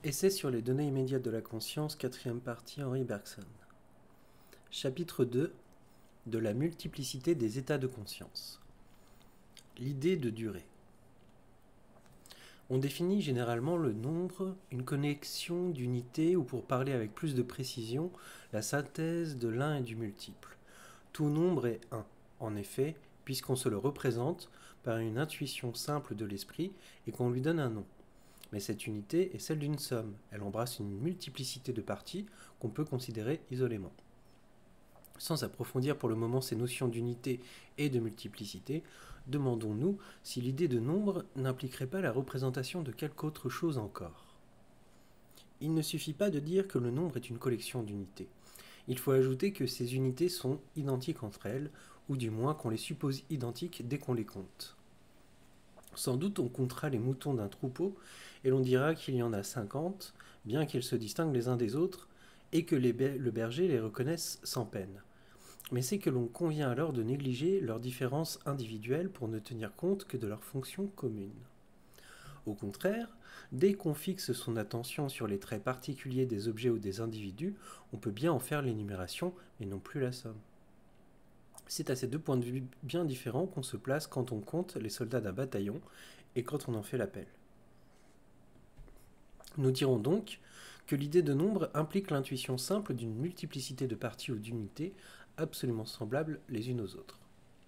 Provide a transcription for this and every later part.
Essai sur les données immédiates de la conscience, quatrième partie, Henri Bergson. Chapitre 2. De la multiplicité des états de conscience. L'idée de durée. On définit généralement le nombre, une connexion d'unités ou pour parler avec plus de précision, la synthèse de l'un et du multiple. Tout nombre est un, en effet, puisqu'on se le représente par une intuition simple de l'esprit et qu'on lui donne un nom. Mais cette unité est celle d'une somme. Elle embrasse une multiplicité de parties qu'on peut considérer isolément. Sans approfondir pour le moment ces notions d'unité et de multiplicité, demandons-nous si l'idée de nombre n'impliquerait pas la représentation de quelque autre chose encore. Il ne suffit pas de dire que le nombre est une collection d'unités. Il faut ajouter que ces unités sont identiques entre elles, ou du moins qu'on les suppose identiques dès qu'on les compte. Sans doute on comptera les moutons d'un troupeau et l'on dira qu'il y en a 50, bien qu'ils se distinguent les uns des autres, et que le berger les reconnaisse sans peine. Mais c'est que l'on convient alors de négliger leurs différences individuelles pour ne tenir compte que de leurs fonctions communes. Au contraire, dès qu'on fixe son attention sur les traits particuliers des objets ou des individus, on peut bien en faire l'énumération, mais non plus la somme. C'est à ces deux points de vue bien différents qu'on se place quand on compte les soldats d'un bataillon et quand on en fait l'appel. Nous dirons donc que l'idée de nombre implique l'intuition simple d'une multiplicité de parties ou d'unités absolument semblables les unes aux autres.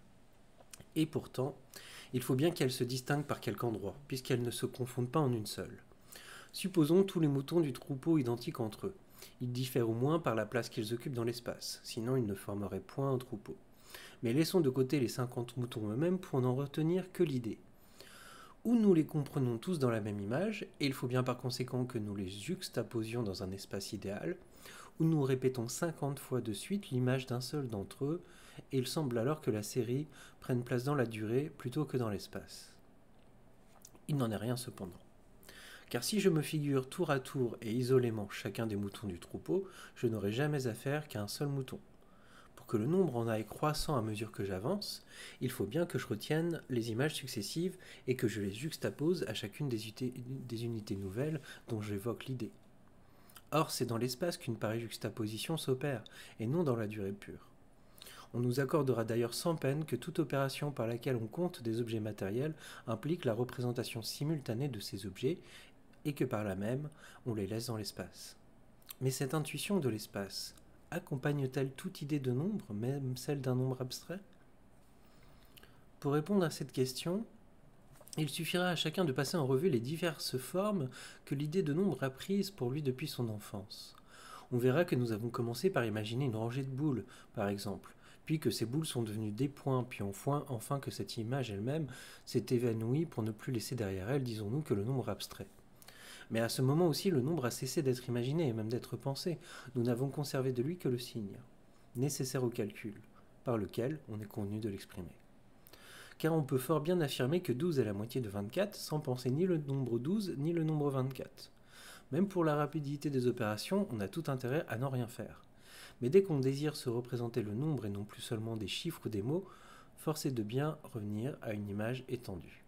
Et pourtant, il faut bien qu'elles se distinguent par quelque endroit, puisqu'elles ne se confondent pas en une seule. Supposons tous les moutons du troupeau identiques entre eux. Ils diffèrent au moins par la place qu'ils occupent dans l'espace, sinon ils ne formeraient point un troupeau. Mais laissons de côté les 50 moutons eux-mêmes pour n'en retenir que l'idée. Ou nous les comprenons tous dans la même image, et il faut bien par conséquent que nous les juxtaposions dans un espace idéal, ou nous répétons 50 fois de suite l'image d'un seul d'entre eux, et il semble alors que la série prenne place dans la durée plutôt que dans l'espace. Il n'en est rien cependant. Car si je me figure tour à tour et isolément chacun des moutons du troupeau, je n'aurai jamais affaire qu'à un seul mouton. Pour que le nombre en aille croissant à mesure que j'avance, il faut bien que je retienne les images successives et que je les juxtapose à chacune des unités nouvelles dont j'évoque l'idée. Or, c'est dans l'espace qu'une pareille juxtaposition s'opère, et non dans la durée pure. On nous accordera d'ailleurs sans peine que toute opération par laquelle on compte des objets matériels implique la représentation simultanée de ces objets, et que par là même, on les laisse dans l'espace. Mais cette intuition de l'espace accompagne-t-elle toute idée de nombre, même celle d'un nombre abstrait ? Pour répondre à cette question, il suffira à chacun de passer en revue les diverses formes que l'idée de nombre a prises pour lui depuis son enfance. On verra que nous avons commencé par imaginer une rangée de boules, par exemple, puis que ces boules sont devenues des points, puis enfin que cette image elle-même s'est évanouie pour ne plus laisser derrière elle, disons-nous, que le nombre abstrait. Mais à ce moment aussi, le nombre a cessé d'être imaginé et même d'être pensé. Nous n'avons conservé de lui que le signe, nécessaire au calcul, par lequel on est convenu de l'exprimer. Car on peut fort bien affirmer que 12 est la moitié de 24 sans penser ni le nombre 12 ni le nombre 24. Même pour la rapidité des opérations, on a tout intérêt à n'en rien faire. Mais dès qu'on désire se représenter le nombre et non plus seulement des chiffres ou des mots, force est de bien revenir à une image étendue.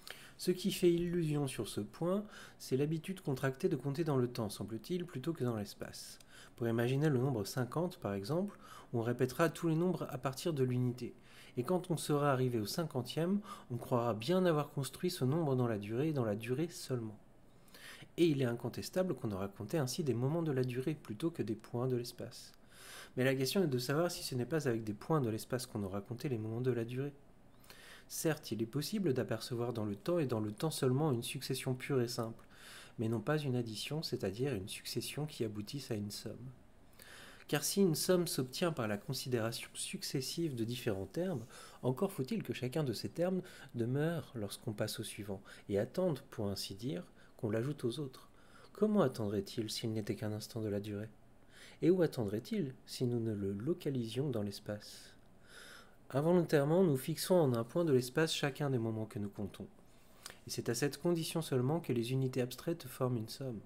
Ce qui fait illusion sur ce point, c'est l'habitude contractée de compter dans le temps, semble-t-il, plutôt que dans l'espace. Pour imaginer le nombre 50, par exemple, on répétera tous les nombres à partir de l'unité. Et quand on sera arrivé au 50e, on croira bien avoir construit ce nombre dans la durée et dans la durée seulement. Et il est incontestable qu'on aura compté ainsi des moments de la durée plutôt que des points de l'espace. Mais la question est de savoir si ce n'est pas avec des points de l'espace qu'on aura compté les moments de la durée. Certes, il est possible d'apercevoir dans le temps et dans le temps seulement une succession pure et simple, mais non pas une addition, c'est-à-dire une succession qui aboutisse à une somme. Car si une somme s'obtient par la considération successive de différents termes, encore faut-il que chacun de ces termes demeure lorsqu'on passe au suivant, et attende, pour ainsi dire, qu'on l'ajoute aux autres. Comment attendrait-il s'il n'était qu'un instant de la durée ? Et où attendrait-il si nous ne le localisions dans l'espace ? Involontairement, nous fixons en un point de l'espace chacun des moments que nous comptons. Et c'est à cette condition seulement que les unités abstraites forment une somme.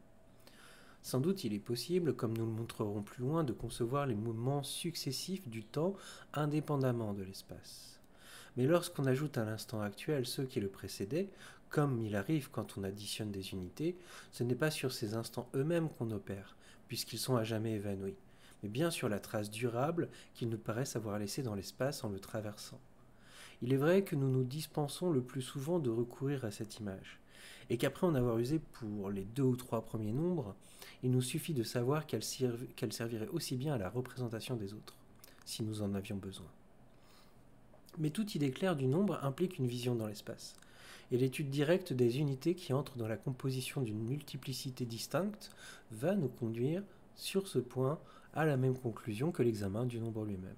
Sans doute il est possible, comme nous le montrerons plus loin, de concevoir les mouvements successifs du temps indépendamment de l'espace. Mais lorsqu'on ajoute à l'instant actuel ceux qui le précédaient, comme il arrive quand on additionne des unités, ce n'est pas sur ces instants eux-mêmes qu'on opère, puisqu'ils sont à jamais évanouis, mais bien sur la trace durable qu'ils nous paraissent avoir laissée dans l'espace en le traversant. Il est vrai que nous nous dispensons le plus souvent de recourir à cette image, et qu'après en avoir usé pour les 2 ou 3 premiers nombres, il nous suffit de savoir qu'elle servirait aussi bien à la représentation des autres, si nous en avions besoin. Mais toute idée claire du nombre implique une vision dans l'espace, et l'étude directe des unités qui entrent dans la composition d'une multiplicité distincte va nous conduire, sur ce point, à la même conclusion que l'examen du nombre lui-même.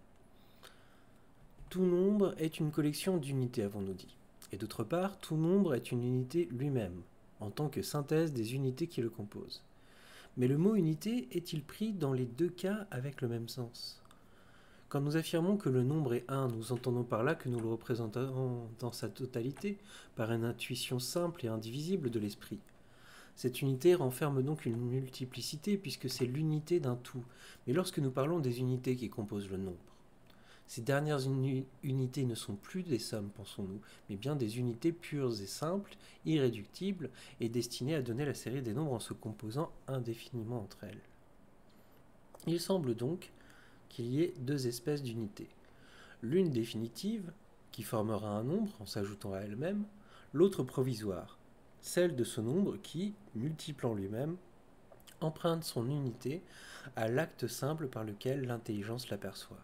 Tout nombre est une collection d'unités, avons-nous dit. Et d'autre part, tout nombre est une unité lui-même, en tant que synthèse des unités qui le composent. Mais le mot unité est-il pris dans les deux cas avec le même sens ? Quand nous affirmons que le nombre est 1, nous entendons par là que nous le représentons dans sa totalité, par une intuition simple et indivisible de l'esprit. Cette unité renferme donc une multiplicité puisque c'est l'unité d'un tout. Mais lorsque nous parlons des unités qui composent le nombre, ces dernières unités ne sont plus des sommes, pensons-nous, mais bien des unités pures et simples, irréductibles, et destinées à donner la série des nombres en se composant indéfiniment entre elles. Il semble donc qu'il y ait deux espèces d'unités. L'une définitive, qui formera un nombre en s'ajoutant à elle-même, l'autre provisoire, celle de ce nombre qui, multiple en lui-même, emprunte son unité à l'acte simple par lequel l'intelligence l'aperçoit.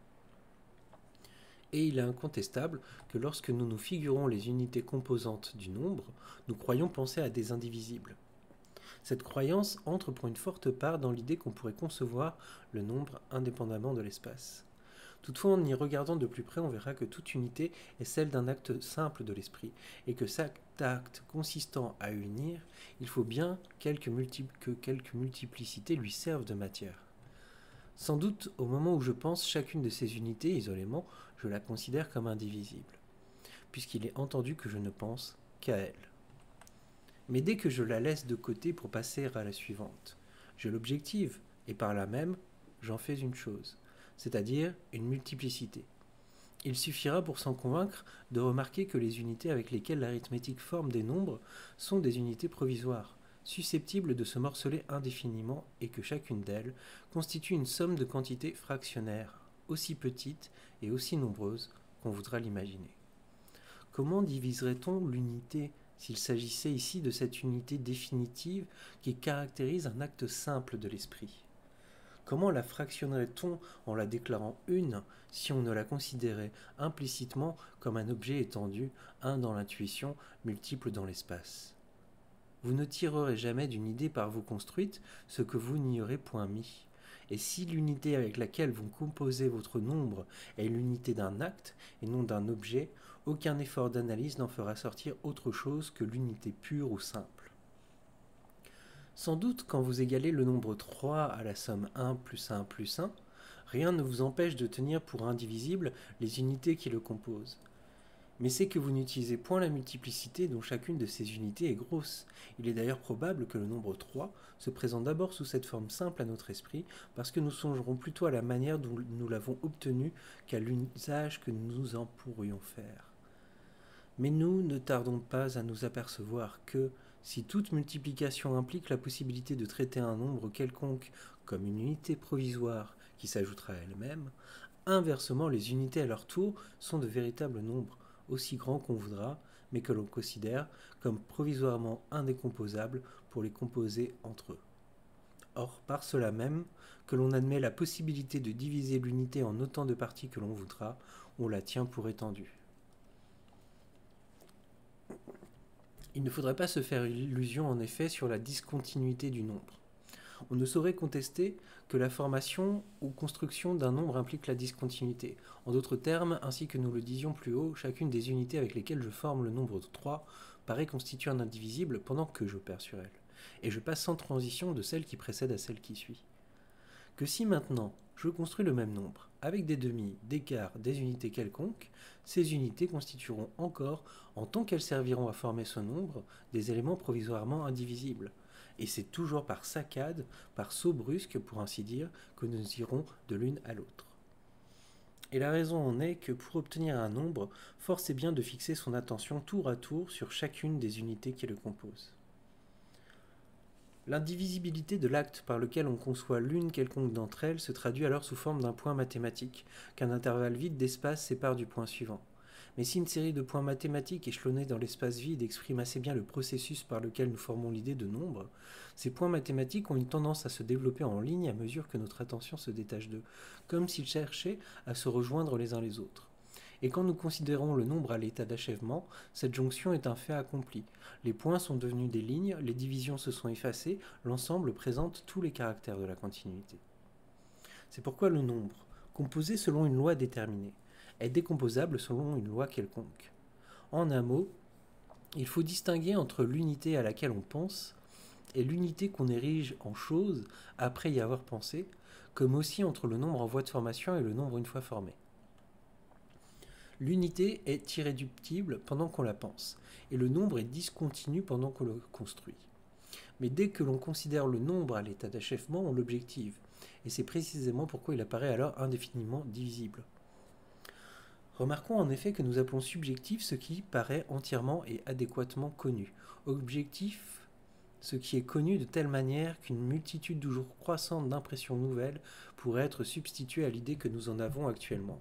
Et il est incontestable que lorsque nous nous figurons les unités composantes du nombre, nous croyons penser à des indivisibles. Cette croyance entre pour une forte part dans l'idée qu'on pourrait concevoir le nombre indépendamment de l'espace. Toutefois, en y regardant de plus près, on verra que toute unité est celle d'un acte simple de l'esprit, et que cet acte consistant à unir, il faut bien que quelques multiplicités lui servent de matière. Sans doute, au moment où je pense chacune de ces unités isolément, je la considère comme indivisible, puisqu'il est entendu que je ne pense qu'à elle. Mais dès que je la laisse de côté pour passer à la suivante, je l'objective, et par là même, j'en fais une chose, c'est-à-dire une multiplicité. Il suffira pour s'en convaincre de remarquer que les unités avec lesquelles l'arithmétique forme des nombres sont des unités provisoires, susceptibles de se morceler indéfiniment et que chacune d'elles constitue une somme de quantités fractionnaires, aussi petites et aussi nombreuses qu'on voudra l'imaginer. Comment diviserait-on l'unité s'il s'agissait ici de cette unité définitive qui caractérise un acte simple de l'esprit ? Comment la fractionnerait-on en la déclarant une si on ne la considérait implicitement comme un objet étendu, un dans l'intuition, multiple dans l'espace ? Vous ne tirerez jamais d'une idée par vous construite ce que vous n'y aurez point mis. Et si l'unité avec laquelle vous composez votre nombre est l'unité d'un acte et non d'un objet, aucun effort d'analyse n'en fera sortir autre chose que l'unité pure ou simple. Sans doute, quand vous égalez le nombre 3 à la somme 1 plus 1 plus 1, rien ne vous empêche de tenir pour indivisibles les unités qui le composent. Mais c'est que vous n'utilisez point la multiplicité dont chacune de ces unités est grosse. Il est d'ailleurs probable que le nombre 3 se présente d'abord sous cette forme simple à notre esprit, parce que nous songerons plutôt à la manière dont nous l'avons obtenu qu'à l'usage que nous en pourrions faire. Mais nous ne tardons pas à nous apercevoir que, si toute multiplication implique la possibilité de traiter un nombre quelconque comme une unité provisoire qui s'ajoutera à elle-même, inversement les unités à leur tour sont de véritables nombres, aussi grands qu'on voudra, mais que l'on considère comme provisoirement indécomposables pour les composer entre eux. Or, par cela même, que l'on admet la possibilité de diviser l'unité en autant de parties que l'on voudra, on la tient pour étendue. Il ne faudrait pas se faire illusion en effet sur la discontinuité du nombre. On ne saurait contester que la formation ou construction d'un nombre implique la discontinuité. En d'autres termes, ainsi que nous le disions plus haut, chacune des unités avec lesquelles je forme le nombre de 3 paraît constituer un indivisible pendant que j'opère sur elle, et je passe sans transition de celle qui précède à celle qui suit. Que si maintenant je construis le même nombre, avec des demi, des quarts, des unités quelconques, ces unités constitueront encore, en tant qu'elles serviront à former ce nombre, des éléments provisoirement indivisibles. Et c'est toujours par saccade, par saut brusque, pour ainsi dire, que nous irons de l'une à l'autre. Et la raison en est que pour obtenir un nombre, force est bien de fixer son attention tour à tour sur chacune des unités qui le composent. L'indivisibilité de l'acte par lequel on conçoit l'une quelconque d'entre elles se traduit alors sous forme d'un point mathématique, qu'un intervalle vide d'espace sépare du point suivant. Mais si une série de points mathématiques échelonnés dans l'espace vide exprime assez bien le processus par lequel nous formons l'idée de nombre, ces points mathématiques ont une tendance à se développer en ligne à mesure que notre attention se détache d'eux, comme s'ils cherchaient à se rejoindre les uns les autres. Et quand nous considérons le nombre à l'état d'achèvement, cette jonction est un fait accompli. Les points sont devenus des lignes, les divisions se sont effacées, l'ensemble présente tous les caractères de la continuité. C'est pourquoi le nombre, composé selon une loi déterminée, est décomposable selon une loi quelconque. En un mot, il faut distinguer entre l'unité à laquelle on pense et l'unité qu'on érige en chose après y avoir pensé, comme aussi entre le nombre en voie de formation et le nombre une fois formé. L'unité est irréductible pendant qu'on la pense, et le nombre est discontinu pendant qu'on le construit. Mais dès que l'on considère le nombre à l'état d'achèvement, on l'objective, et c'est précisément pourquoi il apparaît alors indéfiniment divisible. Remarquons en effet que nous appelons subjectif ce qui paraît entièrement et adéquatement connu, objectif ce qui est connu de telle manière qu'une multitude toujours croissante d'impressions nouvelles pourrait être substituée à l'idée que nous en avons actuellement.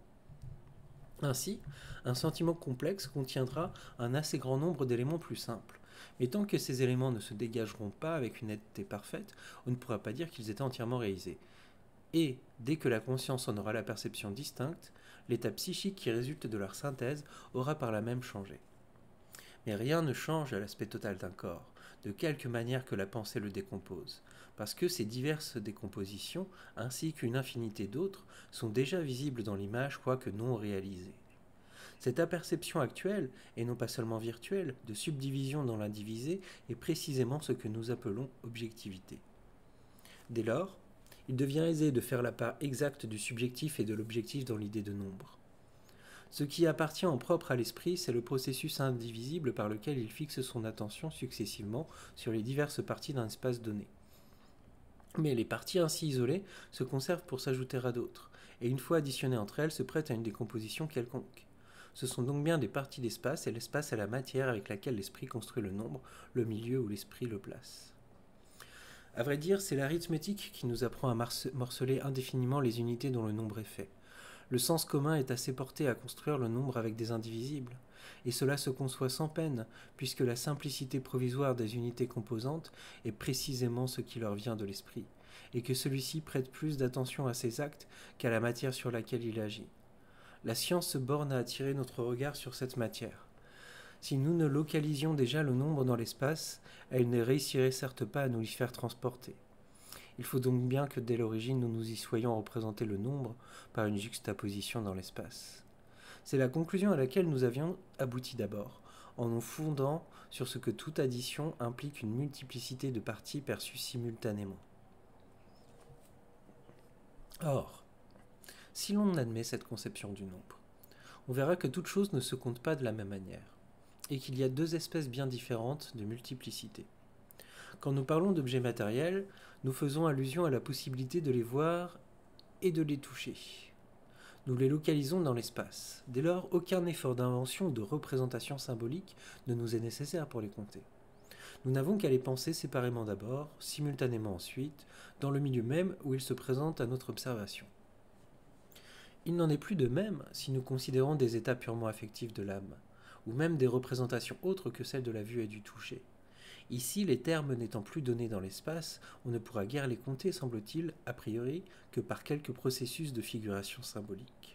Ainsi, un sentiment complexe contiendra un assez grand nombre d'éléments plus simples. Mais tant que ces éléments ne se dégageront pas avec une netteté parfaite, on ne pourra pas dire qu'ils étaient entièrement réalisés. Et, dès que la conscience en aura la perception distincte, l'état psychique qui résulte de leur synthèse aura par là même changé. Mais rien ne change à l'aspect total d'un corps, de quelque manière que la pensée le décompose, parce que ces diverses décompositions, ainsi qu'une infinité d'autres, sont déjà visibles dans l'image, quoique non réalisées. Cette aperception actuelle, et non pas seulement virtuelle, de subdivision dans l'indivisé, est précisément ce que nous appelons objectivité. Dès lors, il devient aisé de faire la part exacte du subjectif et de l'objectif dans l'idée de nombre. Ce qui appartient en propre à l'esprit, c'est le processus indivisible par lequel il fixe son attention successivement sur les diverses parties d'un espace donné. Mais les parties ainsi isolées se conservent pour s'ajouter à d'autres, et une fois additionnées entre elles se prêtent à une décomposition quelconque. Ce sont donc bien des parties d'espace, et l'espace est la matière avec laquelle l'esprit construit le nombre, le milieu où l'esprit le place. À vrai dire, c'est l'arithmétique qui nous apprend à morceler indéfiniment les unités dont le nombre est fait. Le sens commun est assez porté à construire le nombre avec des indivisibles, et cela se conçoit sans peine, puisque la simplicité provisoire des unités composantes est précisément ce qui leur vient de l'esprit, et que celui-ci prête plus d'attention à ses actes qu'à la matière sur laquelle il agit. La science se borne à attirer notre regard sur cette matière. Si nous ne localisions déjà le nombre dans l'espace, elle ne réussirait certes pas à nous y faire transporter. Il faut donc bien que dès l'origine nous nous y soyons représenté le nombre par une juxtaposition dans l'espace. C'est la conclusion à laquelle nous avions abouti d'abord, en nous fondant sur ce que toute addition implique une multiplicité de parties perçues simultanément. Or, si l'on admet cette conception du nombre, on verra que toute chose ne se compte pas de la même manière, et qu'il y a deux espèces bien différentes de multiplicité. Quand nous parlons d'objets matériels, nous faisons allusion à la possibilité de les voir et de les toucher. Nous les localisons dans l'espace. Dès lors, aucun effort d'invention ou de représentation symbolique ne nous est nécessaire pour les compter. Nous n'avons qu'à les penser séparément d'abord, simultanément ensuite, dans le milieu même où ils se présentent à notre observation. Il n'en est plus de même si nous considérons des états purement affectifs de l'âme, ou même des représentations autres que celles de la vue et du toucher. Ici, les termes n'étant plus donnés dans l'espace, on ne pourra guère les compter, semble-t-il, a priori, que par quelques processus de figuration symbolique.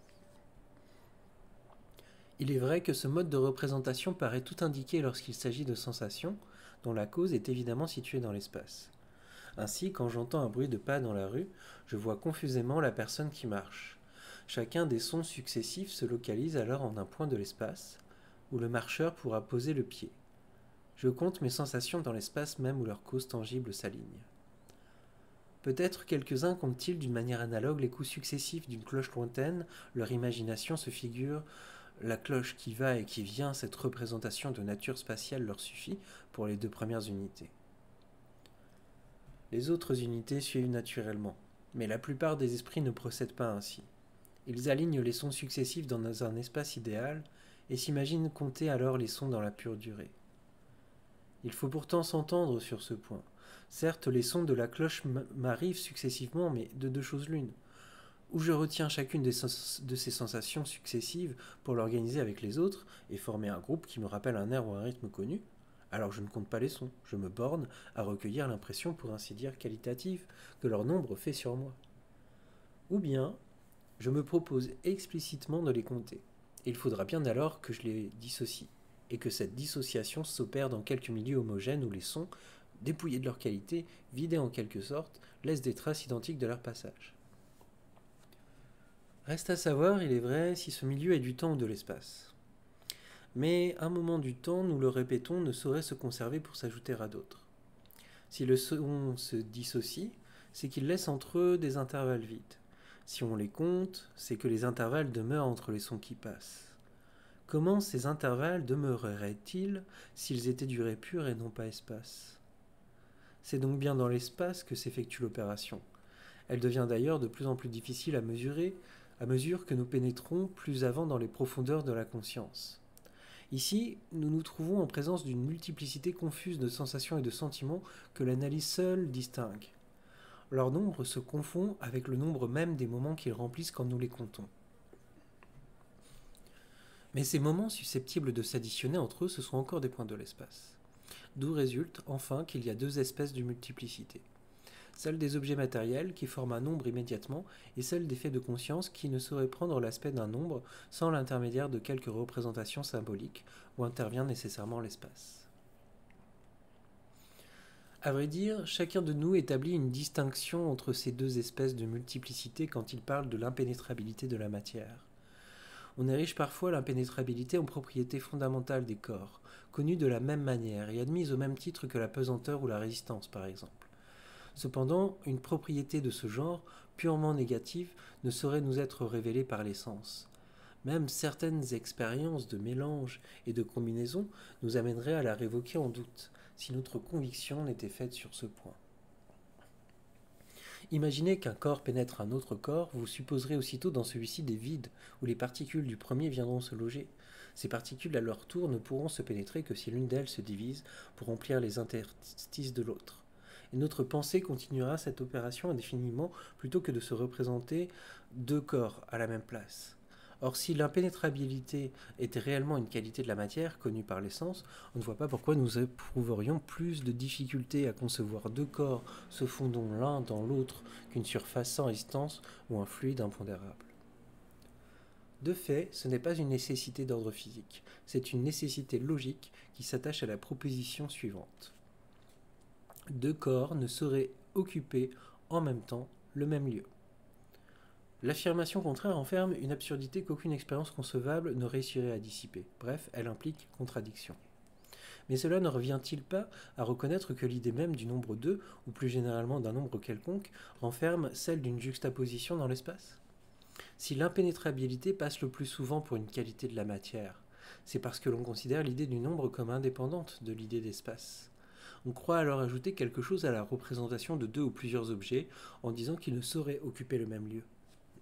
Il est vrai que ce mode de représentation paraît tout indiquer lorsqu'il s'agit de sensations, dont la cause est évidemment située dans l'espace. Ainsi, quand j'entends un bruit de pas dans la rue, je vois confusément la personne qui marche. Chacun des sons successifs se localise alors en un point de l'espace, où le marcheur pourra poser le pied. Je compte mes sensations dans l'espace même où leurs causes tangibles s'alignent. Peut-être quelques-uns comptent-ils d'une manière analogue les coups successifs d'une cloche lointaine, leur imagination se figure la cloche qui va et qui vient, cette représentation de nature spatiale leur suffit pour les deux premières unités. Les autres unités suivent naturellement, mais la plupart des esprits ne procèdent pas ainsi. Ils alignent les sons successifs dans un espace idéal et s'imaginent compter alors les sons dans la pure durée. Il faut pourtant s'entendre sur ce point. Certes, les sons de la cloche m'arrivent successivement, mais de deux choses l'une. Ou je retiens chacune de ces sensations successives pour l'organiser avec les autres et former un groupe qui me rappelle un air ou un rythme connu, alors je ne compte pas les sons, je me borne à recueillir l'impression, pour ainsi dire qualitative, que leur nombre fait sur moi. Ou bien, je me propose explicitement de les compter. Il faudra bien alors que je les dissocie, et que cette dissociation s'opère dans quelques milieux homogènes où les sons, dépouillés de leur qualité, vidés en quelque sorte, laissent des traces identiques de leur passage. Reste à savoir, il est vrai, si ce milieu est du temps ou de l'espace. Mais un moment du temps, nous le répétons, ne saurait se conserver pour s'ajouter à d'autres. Si le son se dissocie, c'est qu'il laisse entre eux des intervalles vides. Si on les compte, c'est que les intervalles demeurent entre les sons qui passent. Comment ces intervalles demeureraient-ils s'ils étaient durée pure et non pas espace ? C'est donc bien dans l'espace que s'effectue l'opération. Elle devient d'ailleurs de plus en plus difficile à mesurer à mesure que nous pénétrons plus avant dans les profondeurs de la conscience. Ici, nous nous trouvons en présence d'une multiplicité confuse de sensations et de sentiments que l'analyse seule distingue. Leur nombre se confond avec le nombre même des moments qu'ils remplissent quand nous les comptons. Mais ces moments susceptibles de s'additionner entre eux, ce sont encore des points de l'espace. D'où résulte enfin qu'il y a deux espèces de multiplicité. Celle des objets matériels qui forment un nombre immédiatement et celle des faits de conscience qui ne sauraient prendre l'aspect d'un nombre sans l'intermédiaire de quelques représentations symboliques où intervient nécessairement l'espace. À vrai dire, chacun de nous établit une distinction entre ces deux espèces de multiplicité quand il parle de l'impénétrabilité de la matière. On érige parfois l'impénétrabilité en propriété fondamentale des corps, connue de la même manière et admise au même titre que la pesanteur ou la résistance par exemple. Cependant, une propriété de ce genre, purement négative, ne saurait nous être révélée par les sens. Même certaines expériences de mélange et de combinaison nous amèneraient à la révoquer en doute, si notre conviction n'était faite sur ce point. Imaginez qu'un corps pénètre un autre corps, vous supposerez aussitôt dans celui-ci des vides, où les particules du premier viendront se loger. Ces particules, à leur tour, ne pourront se pénétrer que si l'une d'elles se divise pour remplir les interstices de l'autre. Et notre pensée continuera cette opération indéfiniment plutôt que de se représenter deux corps à la même place. Or, si l'impénétrabilité était réellement une qualité de la matière connue par les sens, on ne voit pas pourquoi nous éprouverions plus de difficultés à concevoir deux corps se fondant l'un dans l'autre qu'une surface sans résistance ou un fluide impondérable. De fait, ce n'est pas une nécessité d'ordre physique, c'est une nécessité logique qui s'attache à la proposition suivante. Deux corps ne sauraient occuper en même temps le même lieu. L'affirmation contraire enferme une absurdité qu'aucune expérience concevable ne réussirait à dissiper. Bref, elle implique contradiction. Mais cela ne revient-il pas à reconnaître que l'idée même du nombre 2, ou plus généralement d'un nombre quelconque, renferme celle d'une juxtaposition dans l'espace ? Si l'impénétrabilité passe le plus souvent pour une qualité de la matière, c'est parce que l'on considère l'idée du nombre comme indépendante de l'idée d'espace. On croit alors ajouter quelque chose à la représentation de deux ou plusieurs objets en disant qu'ils ne sauraient occuper le même lieu.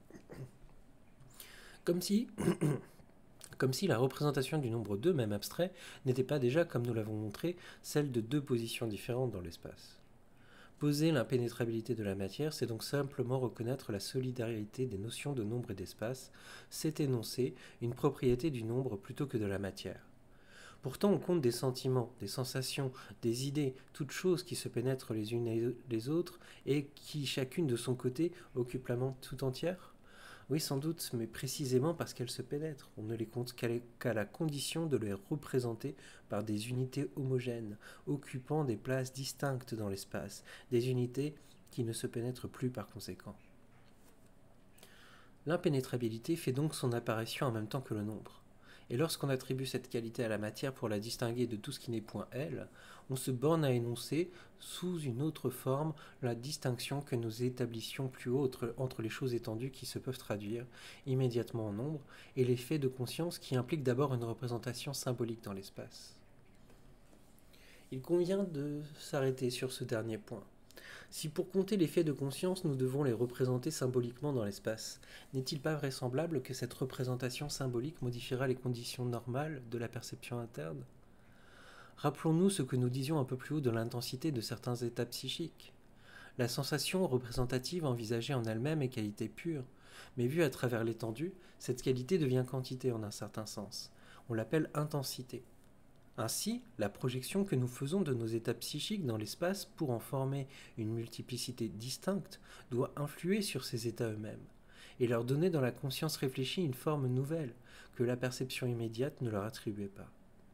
Comme si la représentation du nombre 2, même abstrait, n'était pas déjà, comme nous l'avons montré, celle de deux positions différentes dans l'espace. Poser l'impénétrabilité de la matière, c'est donc simplement reconnaître la solidarité des notions de nombre et d'espace, c'est énoncer une propriété du nombre plutôt que de la matière. Pourtant, on compte des sentiments, des sensations, des idées, toutes choses qui se pénètrent les unes et les autres et qui, chacune de son côté, occupent la mente tout entière ? Oui, sans doute, mais précisément parce qu'elles se pénètrent. On ne les compte qu'à la condition de les représenter par des unités homogènes, occupant des places distinctes dans l'espace, des unités qui ne se pénètrent plus par conséquent. L'impénétrabilité fait donc son apparition en même temps que le nombre. Et lorsqu'on attribue cette qualité à la matière pour la distinguer de tout ce qui n'est point elle, on se borne à énoncer, sous une autre forme, la distinction que nous établissions plus haut entre les choses étendues qui se peuvent traduire immédiatement en nombre et les faits de conscience qui impliquent d'abord une représentation symbolique dans l'espace. Il convient de s'arrêter sur ce dernier point. Si pour compter les faits de conscience, nous devons les représenter symboliquement dans l'espace, n'est-il pas vraisemblable que cette représentation symbolique modifiera les conditions normales de la perception interne? Rappelons-nous ce que nous disions un peu plus haut de l'intensité de certains états psychiques. La sensation représentative envisagée en elle-même est qualité pure, mais vue à travers l'étendue, cette qualité devient quantité en un certain sens. On l'appelle intensité. Ainsi, la projection que nous faisons de nos états psychiques dans l'espace pour en former une multiplicité distincte doit influer sur ces états eux-mêmes, et leur donner dans la conscience réfléchie une forme nouvelle que la perception immédiate ne leur attribuait pas.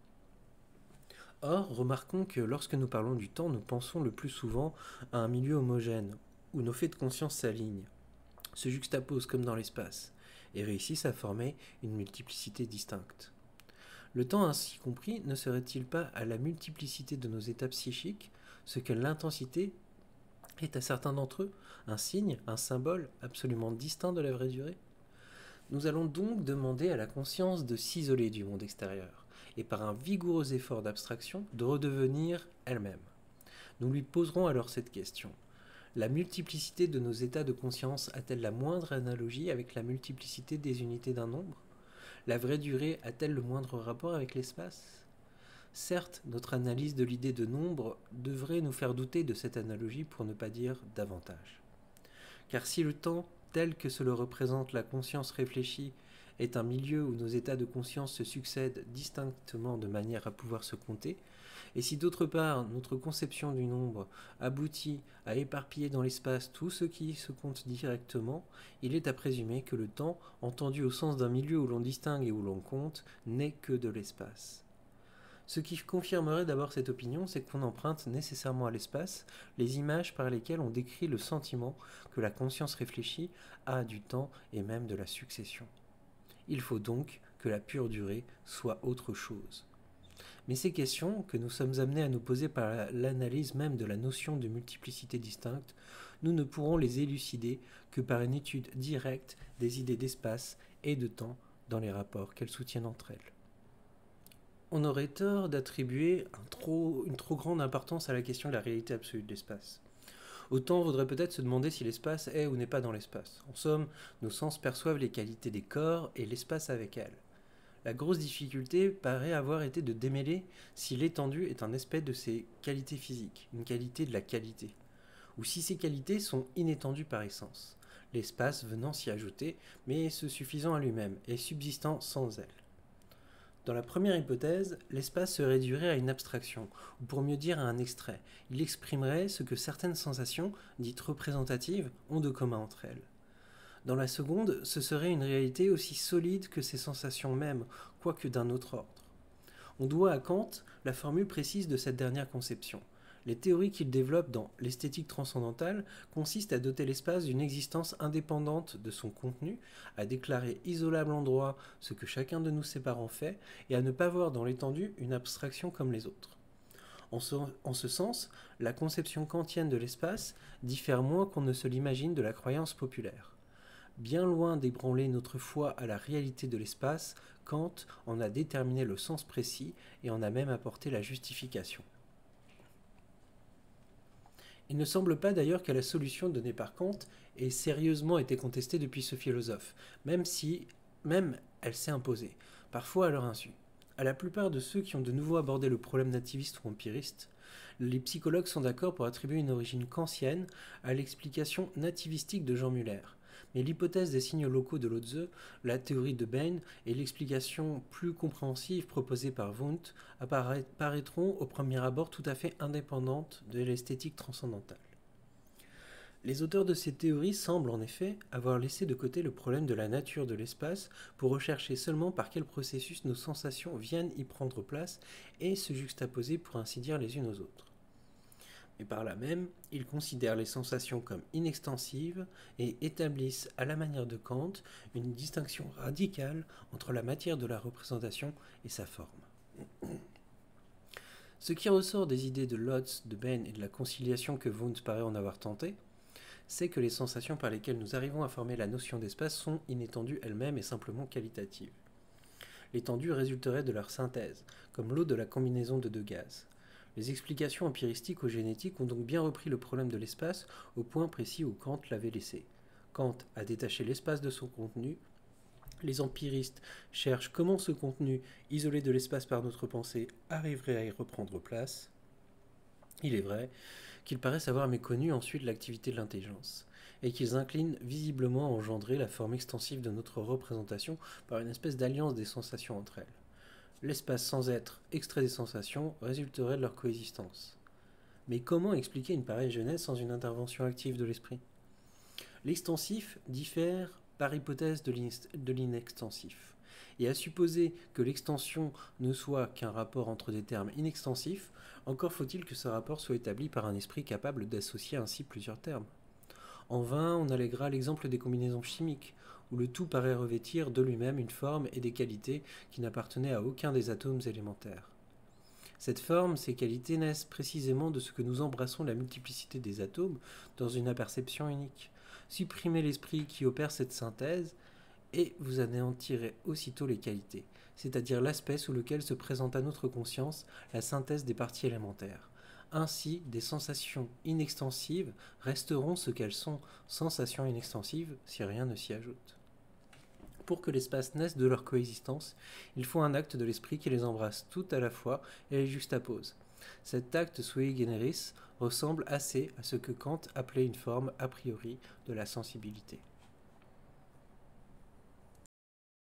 Or, remarquons que lorsque nous parlons du temps, nous pensons le plus souvent à un milieu homogène, où nos faits de conscience s'alignent, se juxtaposent comme dans l'espace, et réussissent à former une multiplicité distincte. Le temps ainsi compris ne serait-il pas à la multiplicité de nos états psychiques ce que l'intensité est à certains d'entre eux, un signe, un symbole absolument distinct de la vraie durée? Nous allons donc demander à la conscience de s'isoler du monde extérieur, et par un vigoureux effort d'abstraction, de redevenir elle-même. Nous lui poserons alors cette question. La multiplicité de nos états de conscience a-t-elle la moindre analogie avec la multiplicité des unités d'un nombre? La vraie durée a-t-elle le moindre rapport avec l'espace? Certes, notre analyse de l'idée de nombre devrait nous faire douter de cette analogie pour ne pas dire davantage. Car si le temps, tel que se le représente la conscience réfléchie, est un milieu où nos états de conscience se succèdent distinctement de manière à pouvoir se compter, et si d'autre part notre conception du nombre aboutit à éparpiller dans l'espace tout ce qui se compte directement, il est à présumer que le temps, entendu au sens d'un milieu où l'on distingue et où l'on compte, n'est que de l'espace. Ce qui confirmerait d'abord cette opinion, c'est qu'on emprunte nécessairement à l'espace les images par lesquelles on décrit le sentiment que la conscience réfléchie a du temps et même de la succession. Il faut donc que la pure durée soit autre chose. Mais ces questions, que nous sommes amenés à nous poser par l'analyse même de la notion de multiplicité distincte, nous ne pourrons les élucider que par une étude directe des idées d'espace et de temps dans les rapports qu'elles soutiennent entre elles. On aurait tort d'attribuer une trop grande importance à la question de la réalité absolue de l'espace. Autant vaudrait peut-être se demander si l'espace est ou n'est pas dans l'espace. En somme, nos sens perçoivent les qualités des corps et l'espace avec elles. La grosse difficulté paraît avoir été de démêler si l'étendue est un aspect de ses qualités physiques, une qualité de la qualité, ou si ces qualités sont inétendues par essence, l'espace venant s'y ajouter, mais se suffisant à lui-même et subsistant sans elle. Dans la première hypothèse, l'espace se réduirait à une abstraction, ou pour mieux dire à un extrait. Il exprimerait ce que certaines sensations, dites représentatives, ont de commun entre elles. Dans la seconde, ce serait une réalité aussi solide que ces sensations mêmes, quoique d'un autre ordre. On doit à Kant la formule précise de cette dernière conception. Les théories qu'il développe dans l'esthétique transcendantale consistent à doter l'espace d'une existence indépendante de son contenu, à déclarer isolable en droit ce que chacun de nous sépare en fait, et à ne pas voir dans l'étendue une abstraction comme les autres. En ce sens, la conception kantienne de l'espace diffère moins qu'on ne se l'imagine de la croyance populaire. Bien loin d'ébranler notre foi à la réalité de l'espace, Kant en a déterminé le sens précis et en a même apporté la justification. Il ne semble pas d'ailleurs que la solution donnée par Kant ait sérieusement été contestée depuis ce philosophe, même elle s'est imposée, parfois à leur insu. À la plupart de ceux qui ont de nouveau abordé le problème nativiste ou empiriste, les psychologues sont d'accord pour attribuer une origine kantienne à l'explication nativistique de Jean Muller. Mais l'hypothèse des signes locaux de Lotze, la théorie de Bain et l'explication plus compréhensive proposée par Wundt paraîtront au premier abord tout à fait indépendantes de l'esthétique transcendantale. Les auteurs de ces théories semblent en effet avoir laissé de côté le problème de la nature de l'espace pour rechercher seulement par quel processus nos sensations viennent y prendre place et se juxtaposer pour ainsi dire les unes aux autres. Mais par là même, ils considèrent les sensations comme inextensives et établissent, à la manière de Kant, une distinction radicale entre la matière de la représentation et sa forme. Ce qui ressort des idées de Lotze, de Bain et de la conciliation que Wundt paraît en avoir tenté, c'est que les sensations par lesquelles nous arrivons à former la notion d'espace sont inétendues elles-mêmes et simplement qualitatives. L'étendue résulterait de leur synthèse, comme l'eau de la combinaison de deux gaz. Les explications empiristiques ou génétiques ont donc bien repris le problème de l'espace au point précis où Kant l'avait laissé. Kant a détaché l'espace de son contenu. Les empiristes cherchent comment ce contenu, isolé de l'espace par notre pensée, arriverait à y reprendre place. Il est vrai qu'ils paraissent avoir méconnu ensuite l'activité de l'intelligence, et qu'ils inclinent visiblement à engendrer la forme extensive de notre représentation par une espèce d'alliance des sensations entre elles. L'espace sans être extrait des sensations résulterait de leur coexistence. Mais comment expliquer une pareille genèse sans une intervention active de l'esprit? L'extensif diffère par hypothèse de l'inextensif. Et à supposer que l'extension ne soit qu'un rapport entre des termes inextensifs, encore faut-il que ce rapport soit établi par un esprit capable d'associer ainsi plusieurs termes. En vain, on alléguera l'exemple des combinaisons chimiques, où le tout paraît revêtir de lui-même une forme et des qualités qui n'appartenaient à aucun des atomes élémentaires. Cette forme, ces qualités naissent précisément de ce que nous embrassons la multiplicité des atomes dans une aperception unique. Supprimez l'esprit qui opère cette synthèse et vous anéantirez aussitôt les qualités, c'est-à-dire l'aspect sous lequel se présente à notre conscience la synthèse des parties élémentaires. Ainsi, des sensations inextensives resteront ce qu'elles sont, sensations inextensives, si rien ne s'y ajoute. Pour que l'espace naisse de leur coexistence, il faut un acte de l'esprit qui les embrasse toutes à la fois et les juxtapose. Cet acte sui generis ressemble assez à ce que Kant appelait une forme a priori de la sensibilité.